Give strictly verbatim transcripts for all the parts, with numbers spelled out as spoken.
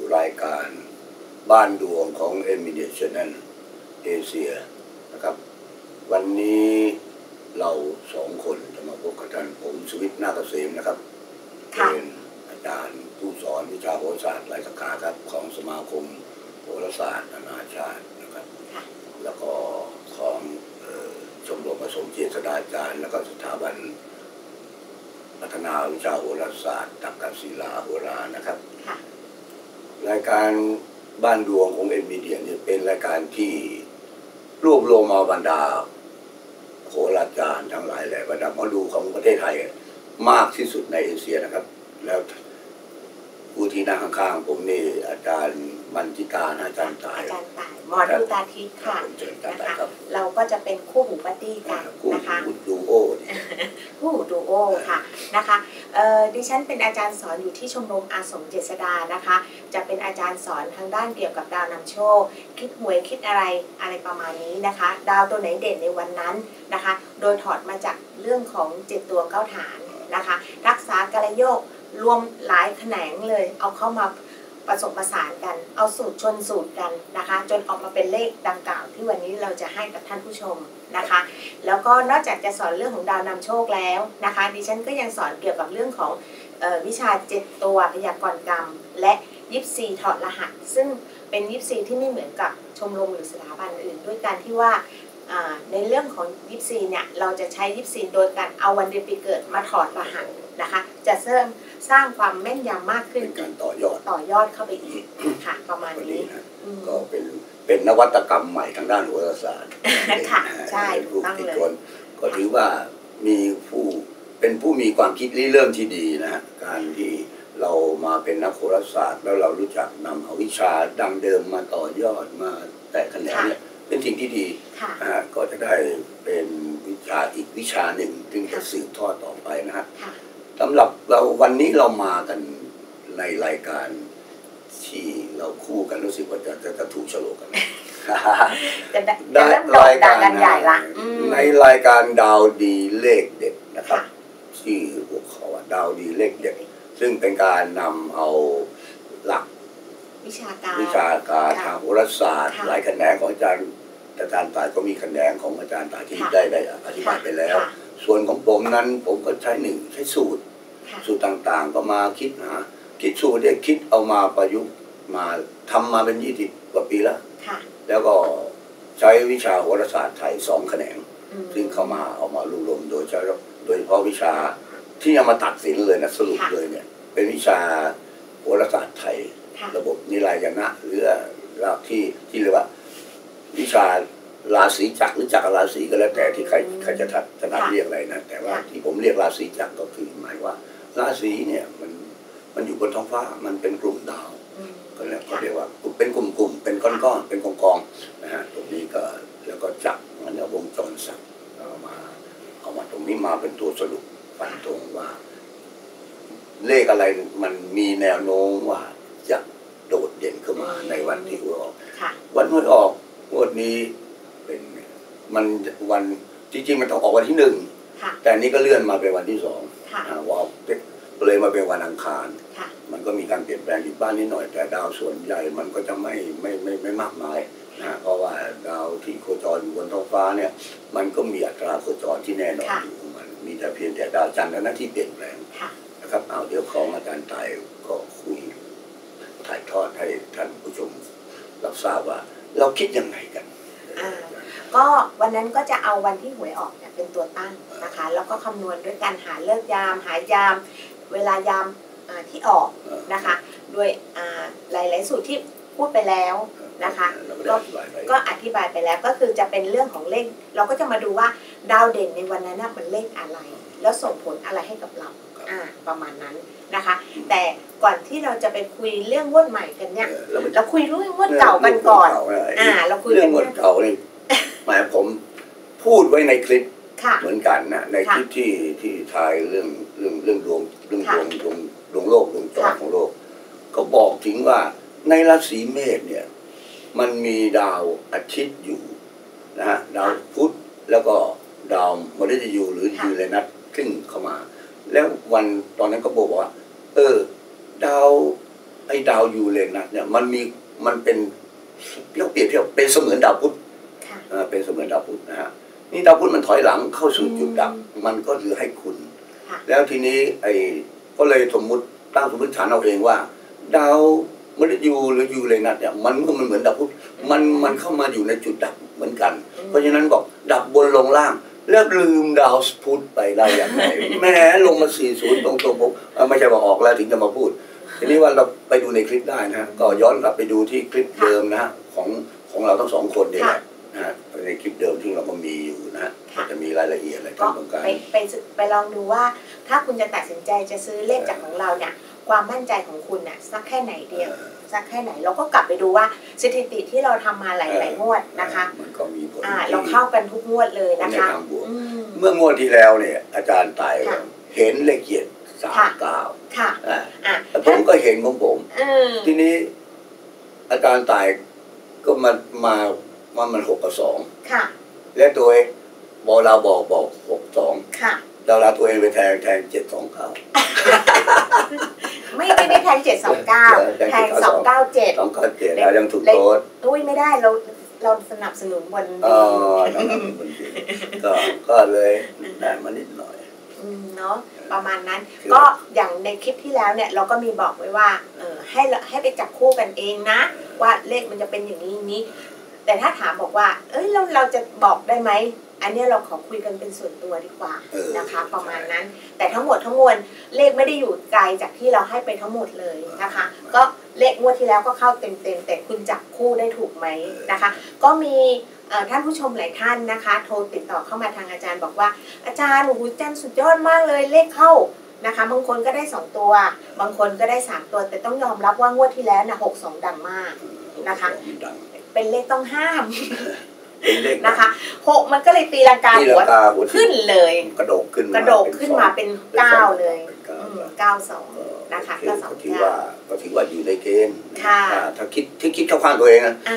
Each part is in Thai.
รายการบ้านดวงของ เอ็ม มี เดีย Channel เอเชียนะครับวันนี้เราสองคนจะมาพบกับท่านผมสุวิทย์นาคเกษมนะครับเป็นอาจารย์ผู้สอนวิชาโหราศาสตร์หลายสาขาครับของสมาคมโหราศาสตร์นานาชาตินะครับแล้วก็ของชมรมผสมเจษฎาจารย์แล้วก็สถาบันพัฒนาวิชาโหราศาสตร์ตักกศิลาโหรานะครับรายการบ้านดวงของ เอ็ม มี เดีย เนี่ยเป็นรายการที่รวบรวมมาบรรดาโหราจารย์ทั้งหลายแหละบรรดาหมอดูของประเทศไทยมากที่สุดในเอเชียนะครับแล้วผู้ที่นั่งข้างๆผมนี่อาจารย์มันจิตาอาจารย์ตายอาจารย์ตายหมอดูตาทิพย์ค่ะนะคะเราก็จะเป็นคู่หูปาร์ตี้กันนะคะคู่ดูโอคู่หูดูโอค่ะนะคะดิฉันเป็นอาจารย์สอนอยู่ที่ชมรมอาสมเจษฎานะคะจะเป็นอาจารย์สอนทางด้านเกี่ยวกับดาวนำโชคคิดหวยคิดอะไรอะไรประมาณนี้นะคะดาวตัวไหนเด่นในวันนั้นนะคะโดยถอดมาจากเรื่องของเจ็ดตัวเก้าฐานนะคะรักษากายโยกรวมหลายแขนงเลยเอาเข้ามาผสมผสานกันเอาสูตรชนสูตรกันนะคะจนออกมาเป็นเลขดังกล่าวที่วันนี้เราจะให้กับท่านผู้ชมนะคะแล้วก็นอกจากจะสอนเรื่องของดาวนำโชคแล้วนะคะดิฉันก็ยังสอนเกี่ยวกับเรื่องของเอ่อวิชาเจ็ดตัวพยากรณ์กรรมและยิปซีถอดรหัสซึ่งเป็นยิปซีที่ไม่เหมือนกับชมรมหรือสถาบันอื่นด้วยการที่ว่าในเรื่องของยิปซีเนี่ยเราจะใช้ยิปซีโดยการเอาวันเดือนปีเกิดมาถอดรหัสนะคะจะเสริมสร้างความแม่นยำมากขึ้นเป็นการต่อยอดต่อยอดเข้าไปอีกค่ะประมาณนี้ก็เป็นเป็นนวัตกรรมใหม่ทางด้านโหราศาสตร์ค่ะใช่ถูกต้องเลยก็ถือว่ามีผู้เป็นผู้มีความคิดริเริ่มที่ดีนะฮะการที่เรามาเป็นนักโหราศาสตร์แล้วเรารู้จักนำเอาวิชาดังเดิมมาต่อยอดมาแต่แขนงเนี่ยเป็นสิ่งที่ดีนะฮะก็จะได้เป็นวิชาอีกวิชาหนึ่งที่จะสืบทอดต่อไปนะฮะสำหรับเราวันนี้เรามากันในรายการที่เราคู่กันรู้สึกว่าจะจะจะถูกโฉลกกันได้รายการใหญ่ละในรายการดาวดีเลขเด็ดนะครับที่หัวข้อว่าดาวดีเลขเด็ดซึ่งเป็นการนำเอาหลักวิชาการวิชาการทางโหราศาสตร์หลายแขนงของอาจารย์อาจารย์ตายก็มีแขนงของอาจารย์ตายที่ได้ได้อธิบายไปแล้วส่วนของผมนั้นผมก็ใช้หนึ่งใช้สูตรสูตรต่างๆก็มาคิดหาคิดสูตรเนี่ยคิดเอามาประยุกต์มาทำมาเป็นยี่สิบกว่าปีแล้วแล้วก็ใช้วิชาโหราศาสตร์ไทยสองแขนงซึ่งเข้ามาเอามารวมรวมโดยเฉพาะโดยเฉพาะวิชาที่เอามาตัดสินเลยนะสรุปเลยเนี่ยเป็นวิชาโหราศาสตร์ไทยระบบนิรายณะหรือระดับที่ที่เรียกว่าวิชาราศีจักรหรือจักรราศีก็แล้วแต่ที่ใครใครจะทัดถนัดเรียกอะไรนะแต่ว่าที่ผมเรียกราศีจักรก็คือหมายว่าราศีเนี่ยมันมันอยู่บนท้องฟ้ามันเป็นกลุ่มดาวก็เรียกเขาเรียกว่าเป็นกลุ่มๆเป็นก้อนๆเป็นกองๆนะฮะตรงนี้ก็แล้วก็จักรมันเนี่ยวงจรศักดิ์เอามาเอามาตรงนี้มาเป็นตัวสรุปฟันธงว่าเลขอะไรมันมีแนวโน้มว่าจะโดดเด่นขึ้นมาในวันที่หวยออกวันหวยออกวันนี้เป็นมันวันจริงๆมันต้องออกวันที่หนึ่งแต่นี้ก็เลื่อนมาเป็นวันที่สองว่าเลยมาเป็นวันอังคารมันก็มีการเปลี่ยนแปลงอยู่บ้านนิดหน่อยแต่ดาวส่วนใหญ่มันก็จะไม่ไม่ไม่ไม่มากมายนะเพราะว่าดาวที่โคจรอยู่บนท้องฟ้าเนี่ยมันก็มีอัตราโคจรที่แน่นอนอยู่ของมันมีแต่เพียงแต่ดาวจันทร์นั้นที่เปลี่ยนแปลงนะครับเอาเดี๋ยวของอาจารย์ไต่ก็คุยถ่ายทอดให้ท่านผู้ชมรับทราบว่าเราคิดยังไงกันก็วันนั้นก็จะเอาวันที่หวยออกเนี่ยเป็นตัวตั้งนะคะแล้วก็คำนวณด้วยการหาเลิกยามหายามเวลายามที่ออกนะคะด้วยหลายๆสูตรที่พูดไปแล้วนะคะก็ก็อธิบายไปแล้วก็คือจะเป็นเรื่องของเลขเราก็จะมาดูว่าดาวเด่นในวันนั้นมันเลขอะไรแล้วส่งผลอะไรให้กับเราอ่าประมาณนั้นนะคะแต่ก่อนที่เราจะไปคุยเรื่องงวดใหม่กันเนี่ยเราคุยเรื่องงวดเก่ากันก่อนอ่าเราคุยเรื่องงวดเก่าเลยหมายผมพูดไว้ในคลิปเหมือนกันนะในคลิปที่ที่ทายเรื่องเรื่องเรื่องดวงเรื่องดวงดวงดวงโลกดวงจรของโลกก็บอกถึงว่าในราศีเมษเนี่ยมันมีดาวอาทิตย์อยู่นะฮะดาวพุธแล้วก็ดาวมฤตยูหรือยูเรนัสขึ้นเข้ามาแล้ววันตอนนั้นก็บอกว่าเออดาวไอ้ดาวยูเรนัสเนี่ยมันมีมันเป็นเรียกเปรียบเทียบเป็นเสมือนดาวพุธเป็นเสมือนดาวพุธนะฮะนี่ดาวพุธมันถอยหลังเข้าสู่จุดดับมันก็คือให้คุณแล้วทีนี้ไอ้ก็เลยสมมุติตั้งสมมติฐานเอาเองว่าดาวมฤตยูหรือยูเรนัสเนี่ยมันก็มันเหมือนดาวพุธมันมันเข้ามาอยู่ในจุดดับเหมือนกันเพราะฉะนั้นบอกดับบนลงล่างแล้วลืมดาวพุธไปได้อย่างไรแม้ลงมาสี่สิบตรงๆผมไม่ใช่ว่าออกแล้วถึงจะมาพูดทีนี้ว่าเราไปดูในคลิปได้นะฮะก็ย้อนกลับไปดูที่คลิปเดิมนะฮะของของเราทั้งสองคนเนี่ยนะฮะในคลิปเดิมที่เราก็มีอยู่นะฮะจะมีรายละเอียดอะไรต่างๆไปไปไปลองดูว่าถ้าคุณจะตัดสินใจจะซื้อเลขจากของเราเนี่ยความมั่นใจของคุณน่ะสักแค่ไหนเดียวสักแค่ไหนเราก็กลับไปดูว่าสถิติที่เราทำมาหลายๆงวดนะคะมันก็มีผลเราเข้ากันทุกงวดเลยนะคะเมื่องวดที่แล้วเนี่ยอาจารย์ไต่เห็นเลขเจ็ดสามเก้าค่ะแต่ผมก็เห็นของผมทีนี้อาจารย์ไต่ก็มามาว่ามันหกกับสองและตัวบอเราบอกบอกหกสองดาราตัวเองไปแทงแทงเจ็ดสองเก้าไม่ไม่ได้แทงเจ็ดสองเก้าแทงสองเก้าเจ็ดสองเก้าเจ็ดเรายังถูกโทษอุ้ยไม่ได้เราเราสนับสนุนบนอ๋อก็ก็เลยได้มานิดหน่อยเนาะประมาณนั้นก็อย่างในคลิปที่แล้วเนี่ยเราก็มีบอกไว้ว่าเออให้ให้ไปจับคู่กันเองนะว่าเลขมันจะเป็นอย่างนี้นี้แต่ถ้าถามบอกว่าเอ้ยเราเราจะบอกได้ไหมอันนี้เราขอคุยกันเป็นส่วนตัวดีกว่านะคะประมาณนั้นแต่ทั้งหมดทั้งมวลเลขไม่ได้อยู่ไกลจากที่เราให้ไปทั้งหมดเลยนะคะก็เลขงวดที่แล้วก็เข้าเต็มๆแต่คุณจับคู่ได้ถูกไหมนะคะก็มีท่านผู้ชมหลายท่านนะคะโทรติดต่อเข้ามาทางอาจารย์บอกว่าอาจารย์โอ้โหอาจารย์สุดยอดมากเลยเลขเข้านะคะบางคนก็ได้สองตัวบางคนก็ได้สามตัวแต่ต้องยอมรับว่างวดที่แล้วนะหกสองดังมากนะคะเป็นเลขต้องห้ามนะคะหกมันก็เลยตีลังกาหัวขึ้นเลยกระโดดขึ้นกระโดดขึ้นมาเป็นเก้าเลยเก้าสองนะคะก็สองถือว่าก็ถือว่าอยู่ในเกณฑ์ถ้าคิดที่คิดเข้าข้างตัวเองนะ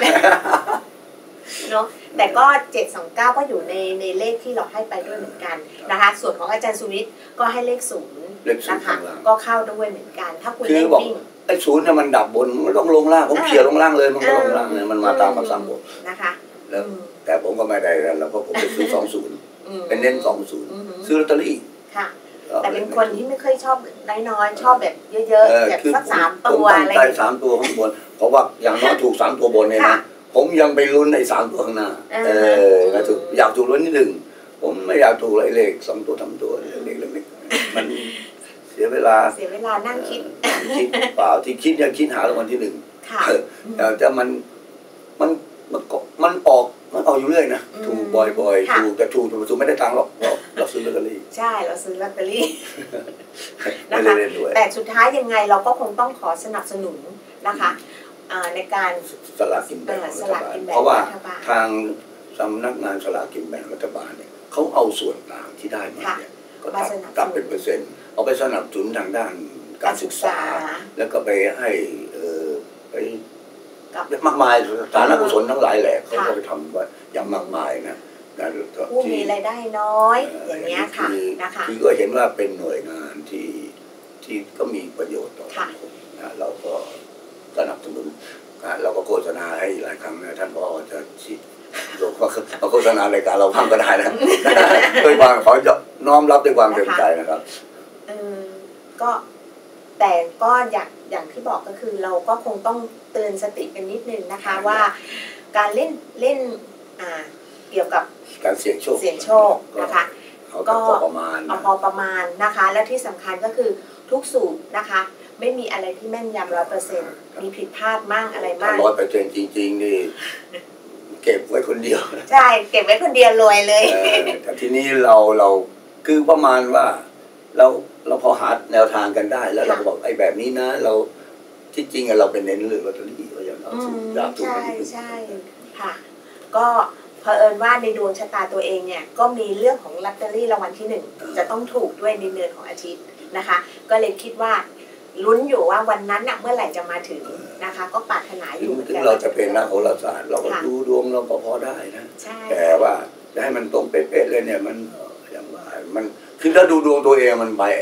เนาะแต่ก็เจ็ดสองเก้าก็อยู่ในในเลขที่เราให้ไปด้วยเหมือนกันนะคะส่วนของอาจารย์สุวิทย์ก็ให้เลขศูนย์นะคะก็เข้าด้วยเหมือนกันถ้าคุณเล่นวิ่งไอ้ศูนย์เนี่ยมันดับบนมันต้องลงล่างผมเขี่ยลงล่างเลยมันก็ลงล่างเลยมันมาตามคำสั่งผมนะคะแล้วแต่ผมก็ไม่ได้แล้วเพราะผมไปซื้อสองศูนย์เป็นเน้นสองศูนย์ซื้อลอตเตอรี่ค่ะแต่เป็นคนที่ไม่เคยชอบน้อยๆชอบแบบเยอะๆแบบสักสามตัวอะไรผมตั้งใจสามตัวข้างบนเพราะว่าอย่างน้อยถูกสามตัวบนเนี่ยนะผมยังไปลุ้นในสามตัวข้างหน้าเออถูกอยากถูกลุ้นนิดหนึ่งผมไม่อยากถูกเลขสองตัวทำตัวเลขเล็กๆมันเสียเวลาเสียเวลานั่งคิดคิดเปล่าที่คิดยังคิดหารางวัลที่หนึ่งแต่จะมันมันมันมันออกมันออกอยู่เรื่อยนะถูกบ่อยๆถูกแต่ถูกถูกไม่ได้ตังค์หรอกเราซื้อลอตเตอรี่ใช่เราซื้อลอตเตอรี่นะคะแต่สุดท้ายยังไงเราก็คงต้องขอสนับสนุนนะคะในการสลากกินแบ่งรัฐบาลเพราะว่าทางสำนักงานสลากกินแบ่งรัฐบาลเนี่ยเขาเอาส่วนต่างที่ได้มาเนี่ยก็ตัดเป็นเปอร์เซ็นต์เอาไปสนับสนุนทางด้านการศึกษาแล้วก็ไปให้ไปมากมายสาธารณกุศลทั้งหลายแหละเขาก็ไปทำว่าอย่างมากมายนะผู้มีรายได้น้อยอย่างเงี้ยค่ะนะคะที่ก็เห็นว่าเป็นหน่วยงานที่ที่ก็มีประโยชน์ต่อสังคมนะเราก็สนับสนุนเราก็โฆษณาให้หลายครั้งนะท่านผอจะชี้เราก็โฆษณารายการเราพังก็ได้นะด้วยความขอน้อมรับด้วยความเต็มใจนะครับเออก็แต่ก็อย่างอย่างที่บอกก็คือเราก็คงต้องเตือนสติกันนิดนึงนะคะว่าการเล่นเล่นอ่าเกี่ยวกับการเสี่ยงโชคเสี่ยงโชคนะคะก็เอาพอประมาณนะคะและที่สำคัญก็คือทุกสูตรนะคะไม่มีอะไรที่แม่นยำร้อยเปอร์เซ็นต์มีผิดพลาดมั่งอะไรมั่งร้อยเปอร์เซ็นต์จริงๆนี่เก็บไว้คนเดียวใช่เก็บไว้คนเดียวรวยเลยแต่ทีนี้เราเราคือประมาณว่าเราเราพอหาแนวทางกันได้แล้วเราก็บอกไอ้แบบนี้นะเราที่จริงเราเป็นเน้นเรื่องลอตเตอรี่ก็อย่างเราอยากถูกใช่ใช่ค่ะก็เผอิญว่าในดวงชะตาตัวเองเนี่ยก็มีเรื่องของลอตเตอรี่รางวัลที่หนึ่งจะต้องถูกด้วยในเดือนของอาทิตย์นะคะก็เลยคิดว่าลุ้นอยู่ว่าวันนั้นเมื่อไหร่จะมาถึงนะคะก็ปรารถนาอยู่ถึงเราจะเป็นนักโหราศาสตร์เราก็ดูดวงเราก็พอได้นะแต่ว่าจะให้มันตรงเป๊ะๆเลยเนี่ยมันอย่างว่ามันคือถ้าดูดวงตัวเองมันไบแอด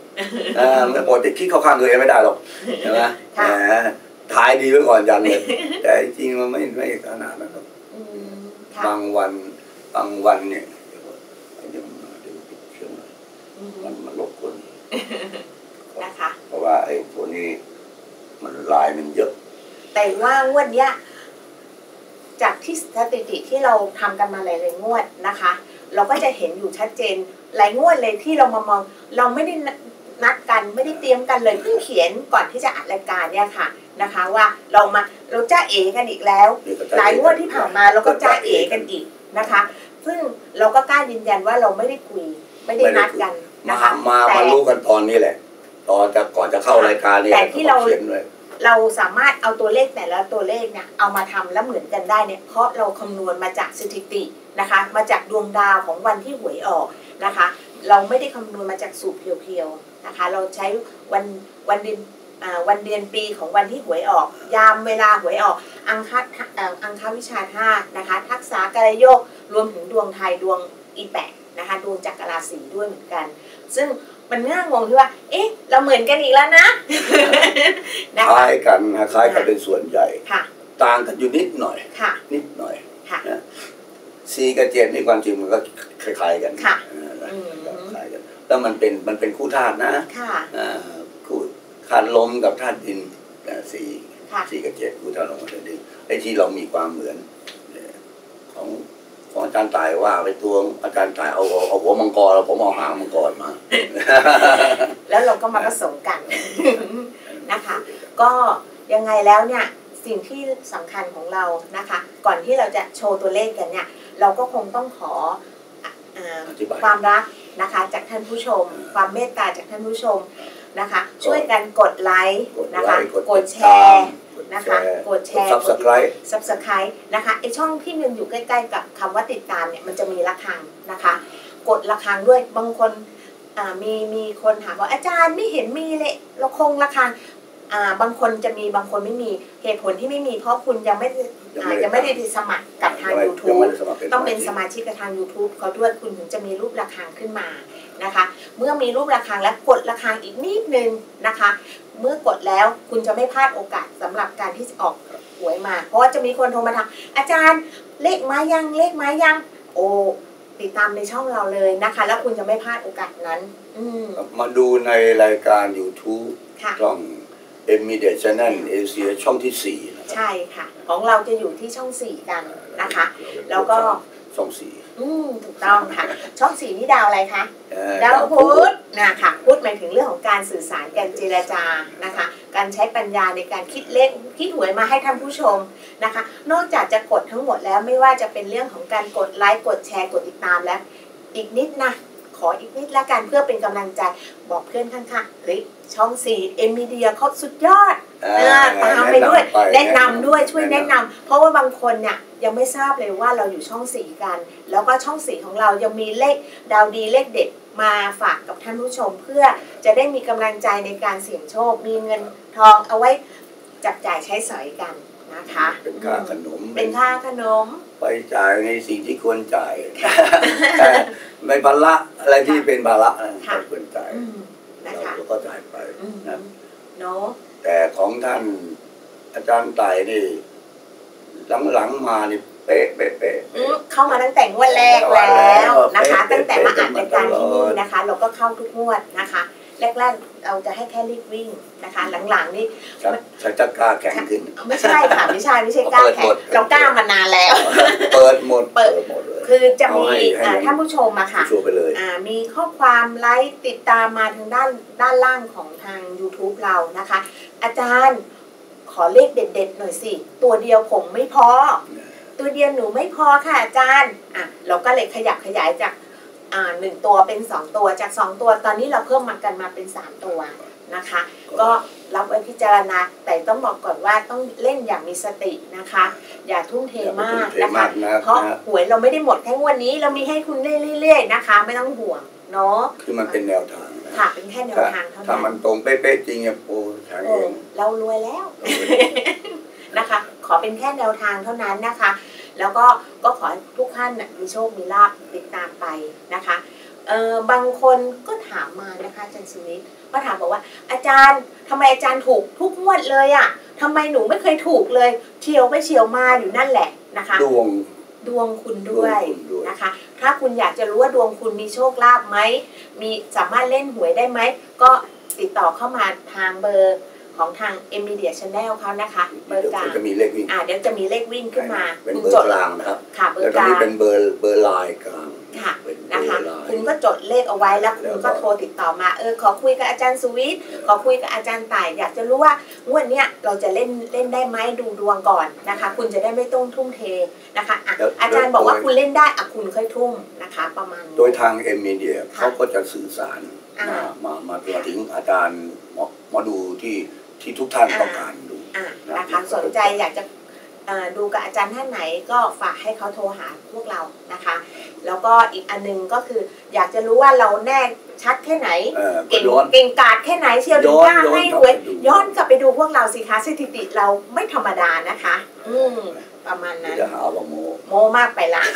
อ่าไม่ปกติคิดเข้าข้างตัวเองไม่ได้หรอกใช่ไหมแหมทายดีไว้ก่อนยันเลยแต่จริงมันไม่ไม่ขนาดนั้นหรอกบางวันบางวันเนี่ยเดี๋ยวเดี๋ยวเดี๋ยวปิดเครื่องมันมันรบกวนนะคะเพราะว่าไอ้ตัวนี้มันลายมันเยอะแต่ว่างวดเนี้ยจากที่สถิติที่เราทำกันมาหลายๆงวดนะคะเราก็จะเห็นอยู่ชัดเจนหลายงวดเลยที่เรามามองเราไม่ได้นัดกันไม่ได้เตรียมกันเลยเพิ่งเขียนก่อนที่จะอัดรายการเนี่ยค่ะนะคะว่าเรามาเราจ้าเอกันอีกแล้วหลายงวดที่ผ่านมาเราก็จ้าเอกันอีกนะคะซึ่งเราก็กล้ายืนยันว่าเราไม่ได้คุยไม่ได้นัดกันนะคะมามารู้กันตอนนี้แหละตอนจะก่อนจะเข้ารายการเนี่ยแต่ที่เราเราสามารถเอาตัวเลขแต่ละตัวเลขเนี่ยเอามาทำแล้วเหมือนกันได้เนี่ยเพราะเราคำนวณมาจากสถิตินะคะมาจากดวงดาวของวันที่หวยออกนะคะเราไม่ได้คำนวณมาจากสูตรเพียวๆนะคะเราใช้วันวันเดือนวันเดือนปีของวันที่หวยออกยามเวลาหวยออกอังคารอังคารวิชาธาตุนะคะทักษะกายโยกรวมถึงดวงไทยดวงอีแปะนะคะดวงจักรราศีด้วยเหมือนกันซึ่งมันง่างงที่ว่าเอ๊ะเราเหมือนกันอีกแล้วนะคล้ายกันนะคล้ายกันเป็นส่วนใหญ่ต่างกันอยู่นิดหน่อยนิดหน่อยซีกับเจนนี่ความจริงมันก็คล้ายๆกันคล้ายกันแล้วมันเป็นมันเป็นคู่ธาตุนะคู่ธาตุลมกับธาตุดินสีสีกับเจนคู่ธาตุลมกับธาตุดินไอ้ที่เรามีความเหมือนของของอาจารย์ตายว่าไปตัวอาจารย์ตายเอาเอาหัวมังกรแล้วผมเอาหางมังกรมาแล้วเราก็มาผสมกันนะคะก็ยังไงแล้วเนี่ยสิ่งที่สำคัญของเรานะคะก่อนที่เราจะโชว์ตัวเลขกันเนี่ยเราก็คงต้องขอความรักนะคะจากท่านผู้ชมความเมตตาจากท่านผู้ชมนะคะช่วยกันกดไลค์นะคะกดแชร์นะคะกดแชร์กด Subscribe นะคะไอช่องที่มันอยู่ใกล้ๆกับคำว่าติดตามเนี่ยมันจะมีระฆังนะคะกดระฆังด้วยบางคนมีมีคนถามว่าอาจารย์ไม่เห็นมีเลยเราคงระฆังบางคนจะมีบางคนไม่มีเหตุผลที่ไม่มีเพราะคุณยังไม่ยังไม่ได้สมัครกับทาง YouTube ต้องเป็นสมาชิกกับทาง YouTube เขาด้วยคุณถึงจะมีรูประฆังขึ้นมานะคะเมื่อมีรูประฆังแล้วกดระฆังอีกนิดนึงนะคะเมื่อกดแล้วคุณจะไม่พลาดโอกาสสำหรับการที่จะออกหวยมาเพราะว่าจะมีคนโทรมาถามอาจารย์เลขมายังเลขมายังโอ้ติดตามในช่องเราเลยนะคะแล้วคุณจะไม่พลาดโอกาสนั้นมาดูในรายการ YouTube ช่องเอ็มมีเดียชาแนลเอเชียช่องที่สี่ใช่ค่ะของเราจะอยู่ที่ช่องสี่กันนะคะแล้วก็ช่องสี่อืมถูกต้องค่ะช่องสี่นี่ดาวอะไรคะดาวพุธนะคะพุธหมายถึงเรื่องของการสื่อสารการเจรจานะคะการใช้ปัญญาในการคิดเลขคิดหวยมาให้ท่านผู้ชมนะคะนอกจากจะกดทั้งหมดแล้วไม่ว่าจะเป็นเรื่องของการกดไลค์กดแชร์กดติดตามแล้วอีกนิดนะขออีกนิดละกันเพื่อเป็นกำลังใจบอกเพื่อนข้างๆเฮ้ยช่องสี่เอ็มมีเดียเขาสุดยอดตามไปด้วยแนะนำด้วยช่วยแนะนำเพราะว่าบางคนเนี่ยยังไม่ทราบเลยว่าเราอยู่ช่องสี่กันแล้วก็ช่องสี่ของเรายังมีเลขดาวดีเลขเด็ดมาฝากกับท่านผู้ชมเพื่อจะได้มีกำลังใจในการเสี่ยงโชคมีเงินทองเอาไว้จับจ่ายใช้สอยกันนะคะเป็นค่าขนมเป็นค่าขนมไปจ่ายในสิ่งที่ควรจ่ายไม่ภาระอะไรที่เป็นภาระควรจ่ายเราก็จ่ายไปนะเนาะแต่ของท่านอาจารย์ไต่นี่หลังๆมานี่เป๊ะเป๊ะเป๊ะเข้ามาตั้งแต่งวดแรกแล้วนะคะตั้งแต่มาอ่านรายการที่นี่นะคะเราก็เข้าทุกงวดนะคะแรกๆเราจะให้แค่รีบวิ่งนะคะหลังๆนี่ฉันจะกล้าแข่งขึ้นไม่ใช่ค่ะไม่ใช่ไม่ใช่กล้าแข่งเรากล้ามานานแล้วเปิดหมดเปิดหมดเลยคือจะมีท่านผู้ชมอะค่ะมีข้อความไลค์ติดตามมาทางด้านด้านล่างของทาง YouTube เรานะคะอาจารย์ขอเลขเด็ดๆหน่อยสิตัวเดียวผมไม่พอตัวเดียวหนูไม่พอค่ะอาจารย์อ่ะเราก็เลยขยับขยายจากอ่าหนึ่งตัวเป็นสองตัวจากสองตัวตอนนี้เราเพิ่มมากันมาเป็นสามตัวนะคะก็รับไว้พิจารณาแต่ต้องบอกก่อนว่าต้องเล่นอย่างมีสตินะคะอย่าทุ่มเทมากนะคะเพราะหวยเราไม่ได้หมดแค่วันนี้เรามีให้คุณเรื่อยๆนะคะไม่ต้องห่วงเนาะคือมันเป็นแนวทางค่ะเป็นแค่แนวทางเท่านั้นถ้ามันตรงเป๊ะๆจริงเนี่ยโอ้ใช่เองเรารวยแล้วนะคะขอเป็นแค่แนวทางเท่านั้นนะคะแล้วก็ก็ขอทุกท่านมีโชคมีลาภติดตามไปนะคะเออบางคนก็ถามมานะคะอาจารย์สุวิทย์ก็ถามบอกว่าอาจารย์ทำไมอาจารย์ถูกทุกงวดเลยอ่ะทำไมหนูไม่เคยถูกเลยเฉียวไปเฉียวมาอยู่นั่นแหละนะคะดวงดวงคุณด้วยนะคะถ้าคุณอยากจะรู้ว่าดวงคุณมีโชคลาภไหมมีสามารถเล่นหวยได้ไหมก็ติดต่อเข้ามาทางเบอร์ของทาง เอ็ม Media Channel เขานะคะเบอร์กลางจะมีเลขวิ่งอ่าเดี๋ยวจะมีเลขวิ่งขึ้นมาเป็นเบอร์กลางนะครับค่ะเบอร์กลางแล้วตอนนี้เป็นเบอร์เบอร์ไลน์กลางค่ะนะคะคุณก็จดเลขเอาไว้แล้วคุณก็โทรติดต่อมาเออขอคุยกับอาจารย์สุวิทย์ขอคุยกับอาจารย์ต่ายอยากจะรู้ว่างวดเนี้ยเราจะเล่นเล่นได้ไหมดูดวงก่อนนะคะคุณจะได้ไม่ต้องทุ่มเทนะคะอ่ะอาจารย์บอกว่าคุณเล่นได้อ่ะคุณค่อยทุ่มนะคะประมาณโดยทางเอ็มมีเดียเขาก็จะสื่อสารมามามาถึงอาจารย์หมอหมอดูที่ที่ทุกท่านต้องการดูนะคะสนใจอยากจะดูกับอาจารย์ท่านไหนก็ฝากให้เขาโทรหาพวกเรานะคะแล้วก็อีกอันนึงก็คืออยากจะรู้ว่าเราแน่ชัดแค่ไหนเก่งเก่งกาจแค่ไหนเชียวถึงกล้าให้หวยย้อนกลับไปดูพวกเราสิคะสถิติเราไม่ธรรมดานะคะอืมประมาณนั้นจะหาว่าโมโมมากไปละ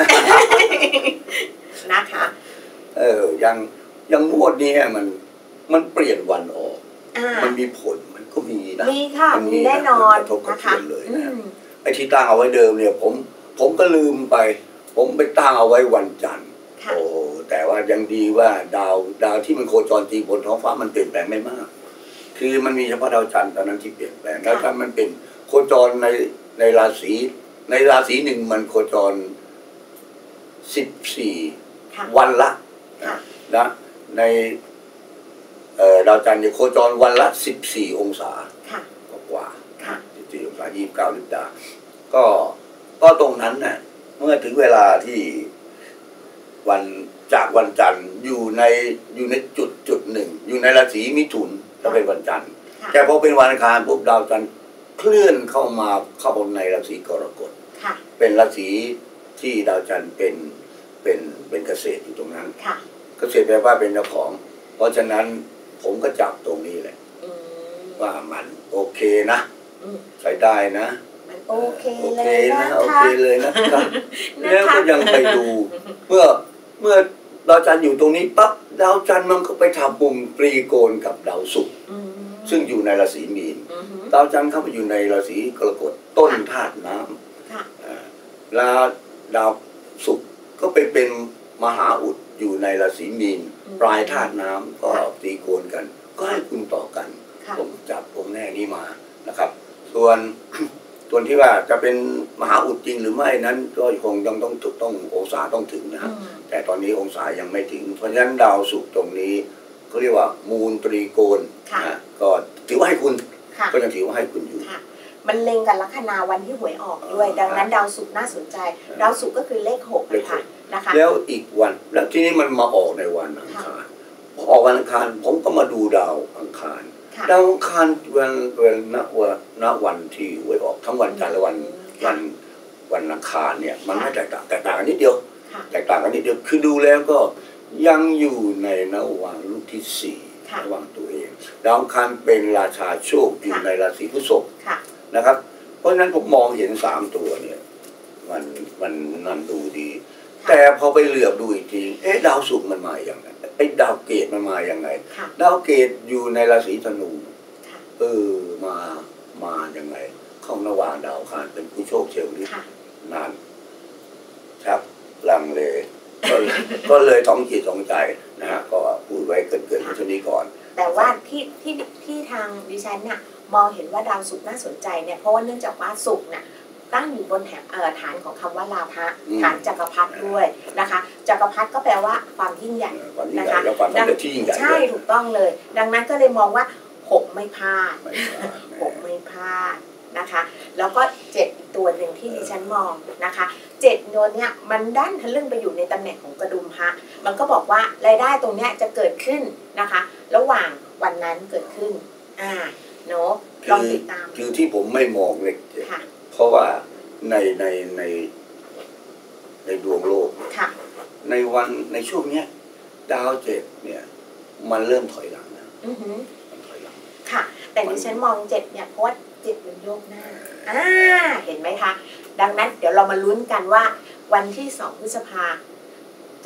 นะคะเออยังยังงวดนี้มันมันเปลี่ยนวันออกมันมีผลมันก็มีนะมีค่ะมีแน่นอนนะคะไอ้ที่ตั้งเอาไว้เดิมเนี่ยผมผมก็ลืมไปผมไปตั้งเอาไว้วันจันทร์โอ้แต่ว่ายังดีว่าดาวดาวที่มันโคจรตีบนท้องฟ้ามันเปลี่ยนแปลงไม่มากคือมันมีเฉพาะดาวจันทร์ตอนนั้นที่เปลี่ยนแปลงแล้วถ้ามันเป็นโคจรในในราศีในราศีหนึ่งมันโคจรสิบสี่วันละนะในดาวจันทร์จะโคจรวันละสิบสี่องศากว่าสิบสี่องศายี่สิบเก้าลิบดาก็ก็ตรงนั้นน่ะเมื่อถึงเวลาที่วันจากวันจันทร์อยู่ในอยู่ในจุดจุดหนึ่งอยู่ในราศีมิถุนจะเป็นวันจันทร์แต่พอเป็นวันอังคารปุ๊บดาวจันทร์เคลื่อนเข้ามาเข้าในราศีกรกฎเป็นราศีที่ดาวจันทร์เป็นเป็นเป็นเกษตรอยู่ตรงนั้นเกษตรแปลว่าเป็นเจ้าของเพราะฉะนั้นผมก็จับตรงนี้แหละว่ามันโอเคนะใช้ได้นะมันโอเคเลยนะโอเคเลยนะครับแล้วก็ยังไปดูเมื่อเมื่อดาวจันทร์อยู่ตรงนี้ปั๊บดาวจันทร์มันก็ไปทำมุมตรีโกณกับดาวศุกร์ซึ่งอยู่ในราศีมีนดาวจันทร์เข้าไปอยู่ในราศีกรกฎต้นธาตุน้ำแล้วดาวศุกร์ก็ไปเป็นมหาอุดอยู่ในราศีมีนปลายธาตุน้ำก็ตรีโกณกันก็ให้คุณต่อกันผมจับผมแน่นี้มานะครับส่วนส่วนที่ว่าจะเป็นมหาอุดจริงหรือไม่นั้นก็คงยังต้องต้ององศาต้องถึงนะครับแต่ตอนนี้องศายังไม่ถึงเพราะฉะนั้นดาวศุกร์ตรงนี้เขาเรียกว่ามูลตรีโกณนะก็ถือว่าให้คุณก็ยังถือว่าให้คุณอยู่มันเล็งกันลัคนาวันที่หวยออกด้วยดังนั้นดาวศุกร์น่าสนใจดาวศุกร์ก็คือเลขหกค่ะนะคะแล้วอีกวันแล้วที่นี้มันมาออกในวันอังคารพอออกวันอังคารผมก็มาดูดาวอังคารดาวอังคารวันวันณวันณวันที่หวยออกทั้งวันจันทร์และวันวันวันอังคารเนี่ยมันไม่แตกต่างแตกต่างกันนิดเดียวแตกต่างกันนิดเดียวคือดูแล้วก็ยังอยู่ในนวังลูกที่สี่ระหว่างตัวเองดาวอังคารเป็นราชาโชคอยู่ในราศีพฤษภนะครับเพราะฉะนั้นผมมองเห็นสามตัวเนี่ยมันมันนั่นดูดีแต่พอไปเหลือบดูอีกทีเอ๊ะดาวศุกร์มันมาอย่างไรไอ้ดาวเกตมันมาอย่างไรดาวเกตอยู่ในราศีธนูเออมามาอย่างไรเข้าระหว่างดาวอังคารเป็นผู้โชคเชลลินานครับลังเลก็ก็เลยท้องจิตท้องใจนะฮะก็พูดไว้เกินเกินเท่านี้ก่อนแต่ว่าที่ที่ที่ทางดิฉันเนี่ยมองเห็นว่าดาวศุกร์น่าสนใจเนี่ยเพราะว่าเนื่องจากว่าศุกร์เนี่ยตั้งอยู่บนแถบฐานของคำว่าลาภะฐานจักรพรรดิด้วยนะคะจักรพรรดิก็แปลว่าความยิ่งใหญ่นะคะใช่ถูกต้องเลยดังนั้นก็เลยมองว่าหกไม่พลาดหกไม่พลาดนะคะแล้วก็เจ็ดอีกตัวหนึ่งที่ดิฉันมองนะคะเจ็ดโนนเนี่ยมันด้านทะลึ่งไปอยู่ในตำแหน่งของกระดุมพระมันก็บอกว่ารายได้ตรงเนี้ยจะเกิดขึ้นนะคะระหว่างวันนั้นเกิดขึ้นอ่าเนาะลองติดตามคือที่ผมไม่มองเลยเพราะว่าในในในในดวงโลกในวันในช่วงเนี้ยดาวเจ็ดเนี่ยมันเริ่มถอยหลังนะมันถอยหลังค่ะแต่ดิฉันมองเจ็ดเนี่ยเพราะว่าเจ็ดมันโยกหน้าอ่าเห็นไหมคะดังนั้นเดี๋ยวเรามาลุ้นกันว่าวันที่สองพฤษภาจะ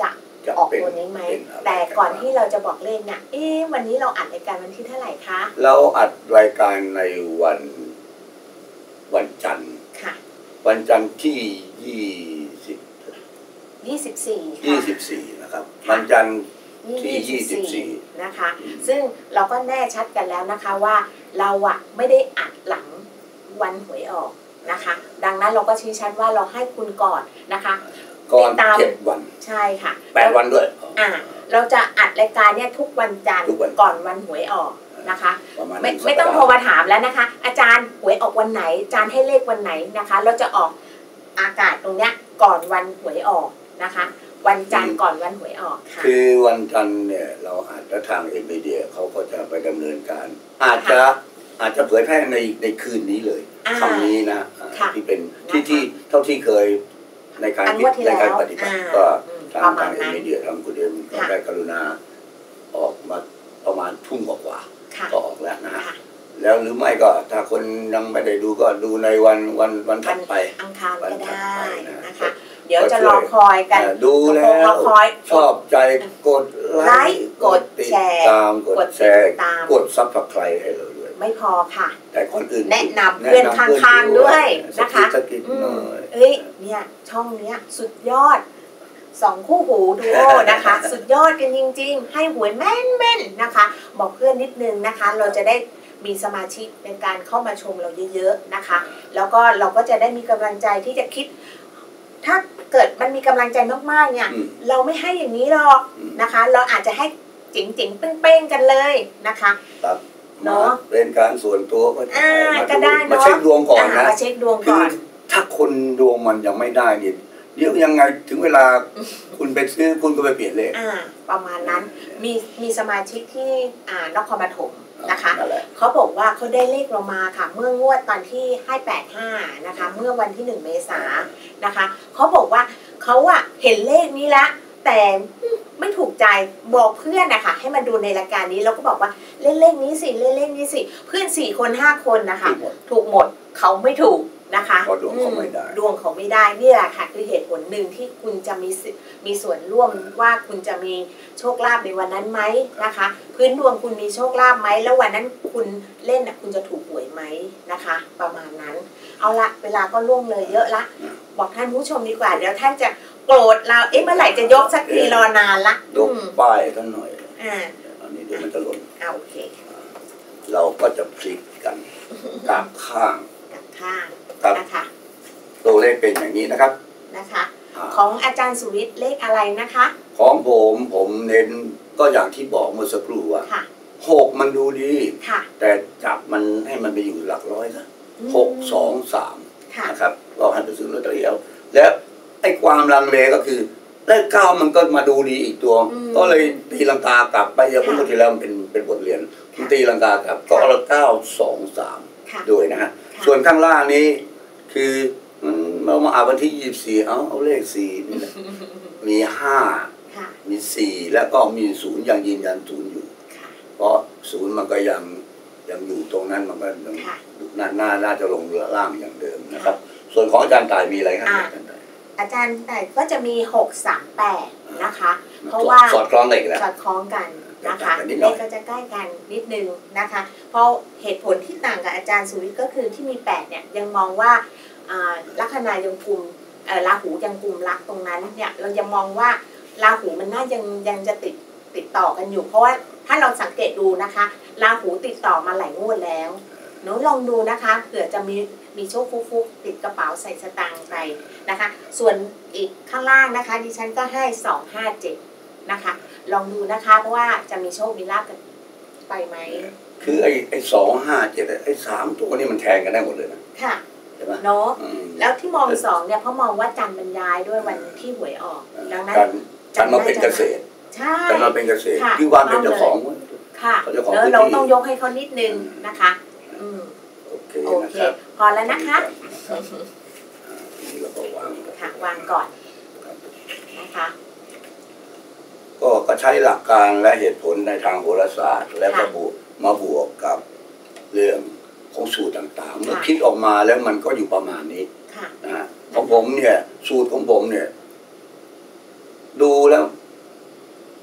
จะออกเป็นตัวนี้ไหมเป็นอะไรแต่ก่อนที่เราจะบอกเลขเนี่ยเอ๊ะวันนี้เราอัดรายการวันที่เท่าไหร่คะเราอัดรายการในวันวันจันทร์ค่ะวันจันทร์ที่ยี่สิบยี่สิบสี่ยี่สิบสี่นะครับวันจันทร์ที่ยี่สิบสี่นะคะ ซึ่งเราก็แน่ชัดกันแล้วนะคะว่าเราอะไม่ได้อัดหลังวันหวยออกนะคะ ดังนั้นเราก็ชี้ชัดว่าเราให้คุณก่อนนะคะก่อนติดตามเจ็ดวันใช่ค่ะแปดวันด้วยอ่าเราจะอัดรายการเนี่ยทุกวันจันทร์ทุกวันก่อนวันหวยออกนะคะประมาณไม่หนึ่ไม่ต้องสัปโทดาห์รมาถามแล้วนะคะ อาจารย์หวยออกวันไหนอาจารย์ให้เลขวันไหนนะคะ เราจะออกอากาศตรงเนี้ยก่อนวันหวยออกนะคะ วันจันทร์ก่อนวันหวยออกค่ะคือวันจันทร์เนี่ยเราอาจจะทางเอ็มบีเดียเขาก็จะไปดำเนินการ อาจจะอาจจะเผยแพร่ในในคืนนี้เลยอ่าคำนี้นะอ่าค่ะที่เป็นนะคะที่ที่เท่าที่เคยในการอันคิงวดดที่ในการแล้วปฏิบัติอ่าก็อืมทางประมาทาณงเอ็นั้มนบีเดียทางคุณเอ็มก็ค่ะได้กรุณาออกมาประมาณทุ่มกว่าค่ะๆก็ออกแล้วนะฮะค่ะแล้วหรือไม่ก็ถ้าคนยังไม่ได้ดูก็ดูในวันวันวันถัดไปอังคารก็ได้วันถัดไปนะนะคะ เดี๋ยวจะรอคอยกันอ่าดูแล้วรอคอยชอบใจกดไลไลค์ค์กดติดแชร์ตามกกดดแชร์ติดตามกดซับสไครต์ให้เราด้วยไม่พอค่ะแต่คนอื่นแนะนำเพื่อนข้างๆด้วยนะคะสกิดอืหน่มอยเอ้ยเนี่ยช่องเนี้ยสุดยอดสองคู่หูดูโอนะคะ สุดยอดกันจริงๆ ให้หวยแม่นๆนะคะ บอกเพื่อนนิดนึงนะคะ เราจะได้มีสมาชิกในการเข้ามาชมเราเยอะๆนะคะ แล้วก็เราก็จะได้มีกำลังใจที่จะคิด ถ้าเกิดมันมีกำลังใจมากๆเนี่ยอืมเราไม่ให้อย่างนี้หรอกอืมนะคะ เราอาจจะให้เจ๋งๆเป้งๆกันเลยนะคะครับเนมาอะเป็นการส่วนตัวก็อ่ามาก็ได้มาเนาะเช็คดวงก่อนนะมาเช็คดวงคืก่ออนถ้าคนดวงมันยังไม่ได้เนี่ยเดี๋ยวยังไงถึงเวลาคุณไปซื้อคุณก็ไปเปลี่ยนเลขอ่าประมาณนั้นมีมีสมาชิกที่อ่านครปฐมนะคะนั่นแหละเขาบอกว่าเขาได้เลขเรามาค่ะ เมื่องวดตอนที่ให้แปดห้านะคะ เมื่อวันที่หนึ่งเมษายนนะคะเขาบอกว่าเขาอะเห็นเลขนี้ละแต่ไม่ถูกใจบอกเพื่อนนะคะให้มาดูในรายการนี้แล้วก็บอกว่าเล่นเลขนี้สิเล่นเลขนี้สิเพื่อนสี่คนห้าคนนะคะถูกหมดถูกหมดเขาไม่ถูกนะคะเพราะดวงเขาไม่ได้อืดวงเขาไม่ได้นี่แหละค่ะคือเหตุผลหนึ่งที่คุณจะมีสิมีส่วนร่วมว่าคุณจะมีโชคลาภในวันนั้นไหมนะคะ พื้นดวงคุณมีโชคลาภไหมแล้ววันนั้นคุณเล่นน่ะคุณจะถูกหวยไหมนะคะ ประมาณนั้น เอาละเวลาก็ล่วงเลยเยอะละบอกท่านผู้ชมดีกว่าเดี๋ยวท่านจะโกรธเราเอ๊ะเมื่อไหร่จะยกสักทีรอนานละยกอืมป้ายกันหน่อยอ่าอันนี้เดี๋ยวมันจะหล่นเอาโอเคเราก็จะพลิกกันกลับข้างกับข้างครับนะคะตัวเลขเป็นอย่างนี้นะครับนะคะอ่าของอาจารย์สุวิทย์เลขอะไรนะคะของผมผมเน้นก็อย่างที่บอกเมื่อสักครู่ว่าค่ะหกมันดูดีค่ะแต่จับมันให้มันไปอยู่หลักร้อยนะอืมหกสองสามค่ะนะครับก็ให้ไปซื้อลอตเตอรี่เอาแล้วไอ้ความลังเลก็คือเลขเก้ามันก็มาดูดีอีกตัวอืมก็เลยตีลังกากลับไปอย่างพูดที่แล้วมันเป็นเป็นบทเรียนค่ะตีลังกากลับก็เอาเก้าสองสามค่ะด้วยนะฮะค่ะส่วนข้างล่างนี้คือมันเรามาอ่านวันที่ยี่สิบสี่เอาเอาเลขสี่นี่แหละมีห้าค่ะมีสี่แล้วก็มีศูนย์ยังยืนยันศูนย์อยู่ค่ะเพราะศูนย์มันก็ยังยังอยู่ตรงนั้นมันก็ยังค่ะน่าน่าน่าจะลงเรือล่างอย่างเดิมนะครับ ส่วนของอาจารย์ตายมีอะไรครับอ่าอาจารย์ตายอาจารย์แต่ก็จะมีหกสามแปดนะคะ เพราะว่าสอดคล้องกันอีกแล้วสอดคล้องกันนะคะใกล้กันนิดหเลน่อยขก็จะใกล้กันนิดนึงนะคะ เพราะเหตุผลที่ต่างกับอาจารย์สุวิทย์ก็คือที่มีแปดเนี่ยยังมองว่าอ่าลัคนายังกุมเอ่อราหูยังกุมรักตรงนั้นเนี่ยเรายังมองว่าราหูมันน่ายังยังจะติดติดต่อกันอยู่ เพราะว่าถ้าเราสังเกตดูนะคะราหูติดต่อมาหลายงวดแล้วหนูลองดูนะคะเผื่อจะมีมีโชคฟุกๆติดกระเป๋าใส่สตางค์ไปนะคะ ส่วนอีกข้างล่างนะคะ ดิฉันก็ให้สองห้าเจ็ดนะคะ ลองดูนะคะเพราะว่าจะมีโชคมีลาภกันไปไหมคือไอ้ไอ้สองห้าเจ็ดไอ้สามตัวนี้มันแทงกันได้หมดเลยนะค่ะใช่ไหมเนาะอืมแล้วที่มองสองเนี่ยเพราะมองว่าจันทร์บรรยายด้วยวันที่หวยออก ดังนั้นการการมาเป็นเกษตรใช่การมาเป็นเกษตรค่ะที่วางเป็นเจ้าของค่ะเขาเจ้าของแล้วพื้นที่เราต้องยกให้เขานิดนึงนะคะ อืมโอเคโอนะเคครับพอแล้วนะคะอ่านี่เราก็วางค่ะวางก่อนนะคะก็ก็ใช้หลักการและเหตุผลในทางโหราศาสตร์ และก็บวกมาบวกกับเรื่องของสูตรต่างๆ เมื่อคิดออกมาแล้วมันก็อยู่ประมาณนี้ค่ะนะฮะของผมเนี่ย สูตรของผมเนี่ย ดูแล้ว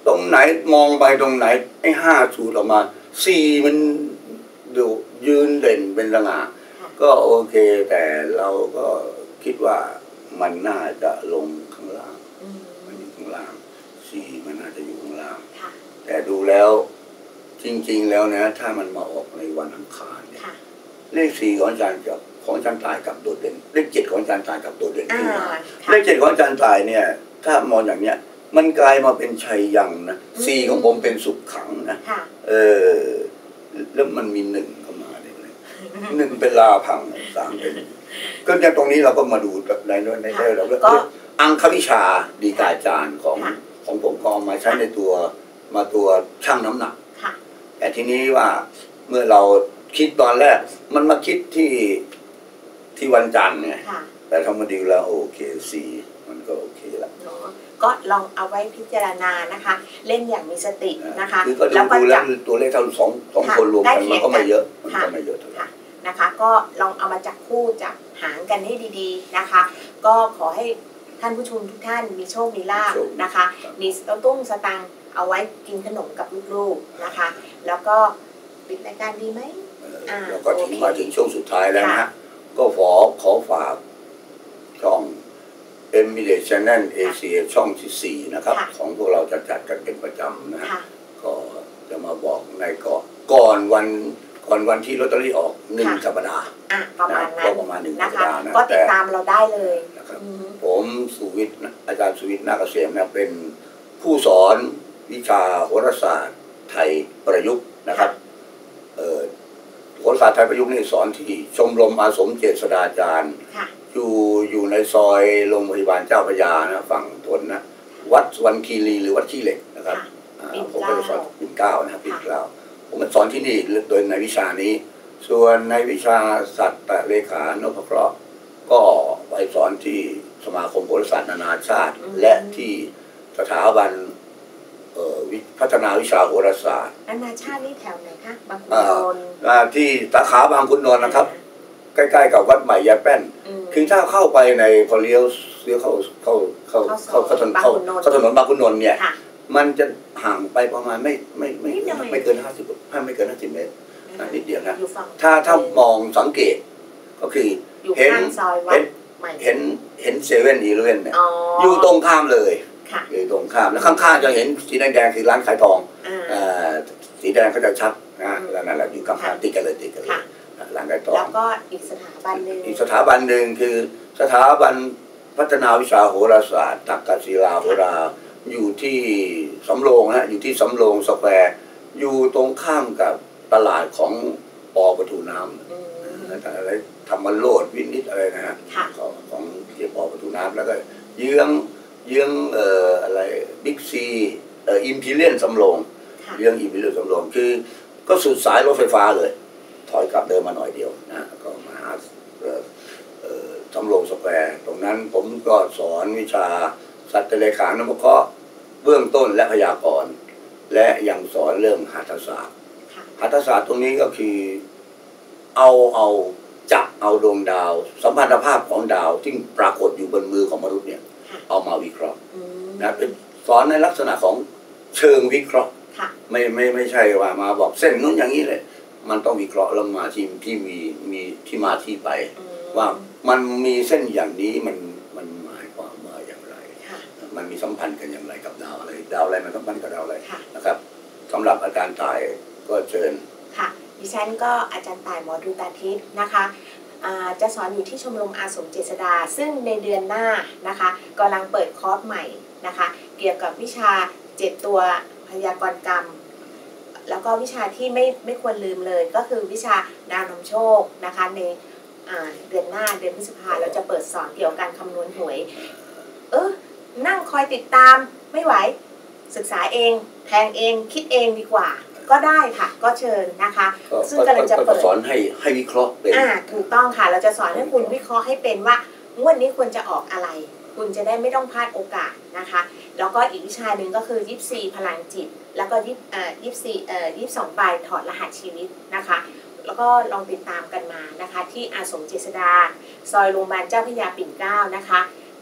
ตรงไหนมองไปตรงไหนไอ้ห้าสูตรออกมาสี่มันดูยืนเด่นเป็นสง่าก็โอเคแต่เราก็คิดว่ามันน่าจะลงข้างล่างมันอยู่ข้างล่างสี่มันน่าจะอยู่ข้างล่างแต่ดูแล้วจริงๆแล้วนะถ้ามันมาออกในวันอังคารเนี่ยเลขสี่ของอาจารย์กับของอาจารย์ตายกับโดดเด่นเลขเจ็ดของอาจารย์ตายกับโดดเด่นขึ้นมาเลขเจ็ดของอาจารย์ตายเนี่ยถ้ามองอย่างเนี้ยมันกลายมาเป็นชัยยังนะสี่ของผมเป็นสุขขังนะเออแล้วมันมีหนึ่งเข้ามาเลยหนึ่งเป็นลาพังสามเป็นก็อย่างตรงนี้เราก็มาดูในในในเราก็อังควิชาดีกาจารย์ของของผมก็เอามาใช้ในตัวมาตัวชั่งน้ำหนักแต่ทีนี้ว่าเมื่อเราคิดตอนแรกมันมาคิดที่ที่วันจันทร์ไงแต่ทำมาดีแล้วโอเคสี่มันก็โอเคแล้วก็ลองเอาไว้พิจารณานะคะเล่นอย่างมีสตินะคะแล้วก็ดูแล้วตัวเลขเท่าสองสองคนรวมกันมันก็ไม่เยอะมันก็ไม่เยอะเท่าไหร่นะคะก็ลองเอามาจับคู่จับหางกันให้ดีๆนะคะก็ขอให้ท่านผู้ชมทุกท่านมีโชคมีลาภนะคะมีสตุ้งสตังเอาไว้กินขนมกับลูกๆนะคะแล้วก็ปิดรายการดีไหมแล้วก็ถึงมาถึงช่วงสุดท้ายแล้วนะฮะก็ขอขอฝากช่องเอ็ม บี เอ Channel เอเชียช่องที่สี่นะครับของพวกเราจะจัดกันเป็นประจำนะก็จะมาบอกในก่อนก่อนวันก่อนวันที่ลอตเตอรี่ออกหนึ่งสัปดาห์ประมาณนั้นประมาณหนึ่งสัปดาห์นะก็ติดตามเราได้เลยนะครับผมสุวิทย์อาจารย์สุวิทย์นาคเกษมนะเป็นผู้สอนวิชาโหราศาสตร์ไทยประยุกต์นะครับโหราศาสตร์ไทยประยุกต์นี่สอนที่ชมรมอาสมเจษฎาจารย์อยู่อยู่ในซอยโรงพยาบาลเจ้าพระยานะฝั่งทนนะวัดวันคีรีหรือวัดขี้เหล็กนะครับผมก็จะสอนปิ่นเกล้านะครับปิ่นเกล้าผมมาสอนที่นี่โดยในวิชานี้ส่วนในวิชาสัตว์เลขานพเคราะห์ก็ไปสอนที่สมาคมโหราศาสตร์นานาชาติและที่สถาบันพัฒนาวิชาโหราศาสตร์นานาชาตินี่แถวไหนคะบางขุนนนท์ที่สาขาบางขุนนนท์นะครับใกล้ๆกับวัดใหม่ยายแป้นคือถ้าเข้าไปในพอเลี้ยวเลี้ยวเข้าเข้าเข้าเข้าเข้าถนนเข้าเข้าถนนบางขุนนนท์เนี่ยมันจะห่างไปประมาณไม่ไม่ไม่ไม่เกินห้าสิบห้าไม่เกินห้าสิบเมตรนิดเดียวนะถ้าถ้ามองสังเกตก็คือเห็นเห็นเห็นเห็นเซเว่นอีเลฟเว่นเนี่ยอยู่ตรงข้ามเลยอยู่ตรงข้ามแล้วข้างๆจะเห็นสีแดงๆคือร้านขายทองสีแดงเขาจะชัดนะแล้วนั่นแหละอยู่ข้างๆติดกันเลยติดกันเลยร้านขายทองแล้วก็อีกสถาบันหนึ่งอีกสถาบันหนึ่งคือสถาบันพัฒนาวิชาโหราศาสตร์ตักกศิลาโหราอยู่ที่สำโรงนะอยู่ที่สำโรงสแควร์อยู่ตรงข้ามกับตลาดของปอประตูน้ำอะไรธรรมโลดวินิจอะไรนะฮะของของเกี่ยวปอประตูน้ำแล้วก็เยื้องเยื้องเอ่ออะไรบิ๊กซีเอ่ออิมพีเรียนสำโรงเยื้องอิมพีเรียนสำโรงคือก็สุดสายรถไฟฟ้าเลยถอยกลับเดินมาหน่อยเดียวนะก็มาหาสำโรงสแควร์ตรงนั้นผมก็สอนวิชาสัตว์เลขานพเคราะห์เบื้องต้นและพยากรณ์และยังสอนเรื่องหัตถศาสตร์หัตถศาสตร์ตรงนี้ก็คือเอาเอาจับเอาดวงดาวสัมพันธภาพของดาวที่ปรากฏอยู่บนมือของมนุษย์เนี่ยเอามาวิเคราะห์นะเป็นสอนในลักษณะของเชิงวิเคราะห์ไม่ไม่ไม่ใช่ว่ามาบอกเส้นนู้นอย่างนี้เลยมันต้องวิเคราะห์แล้วมาที่ที่มีมีที่มาที่ไปว่ามันมีเส้นอย่างนี้มันมันหมายความว่าอย่างไรมันมีสัมพันธ์กันอย่างไรกับดาวอะไรดาวอะไรมันสัมพันธ์กับดาวอะไรนะครับสำหรับอาจารย์ตายก็เชิญค่ะดิฉันก็อาจารย์ตายหมอดูตาทิพย์นะคะจะสอนอยู่ที่ชมรมอาสมเจษฎาซึ่งในเดือนหน้านะคะกำลังเปิดคอร์สใหม่นะคะเกี่ยวกับวิชาเจ็ดตัวพยากรณ์กรรมแล้วก็วิชาที่ไม่ไม่ควรลืมเลยก็คือวิชาดาวนำโชคนะคะในเดือนหน้าเดือนพฤษภาเราจะเปิดสอนเกี่ยวกับการคำนวณหวยเออนั่งคอยติดตามไม่ไหวศึกษาเองแทงเองคิดเองดีกว่าก็ได้ค่ะก็เชิญนะคะซึ่งกำลังจะเปิดสอนให้ให้วิเคราะห์เป็นอ่าถูกต้องค่ะเราจะสอนให้คุณวิเคราะห์ให้เป็นว่างวดนี้ควรจะออกอะไรคุณจะได้ไม่ต้องพลาดโอกาสนะคะแล้วก็อีกวิชาหนึ่งก็คือยิปซีพลังจิตแล้วก็ยิปเอ่อยิปซีเอ่อยิปสองใบถอดรหัสชีวิตนะคะแล้วก็ลองติดตามกันมานะคะที่อาสมเจษฎาซอยโรงพยาบาลเจ้าพระยาปิ่นเกล้านะคะ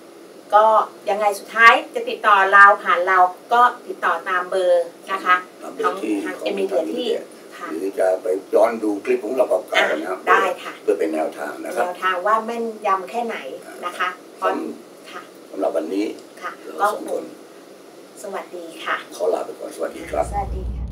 ก็ยังไงสุดท้ายจะติดต่อเราผ่านเราก็ติดต่อตามเบอร์นะคะของทางเอมิเดียที่หรือจะไปย้อนดูคลิปของเราเก่าๆนะครับได้ค่ะเพื่อเป็นแนวทางนะครับแนวทางว่าแม่นยำแค่ไหนนะคะเพราะค่ะสำหรับวันนี้ค่ะก็สองคนสวัสดีค่ะขอลาไปก่อนสวัสดีครับสวัสดีค่ะ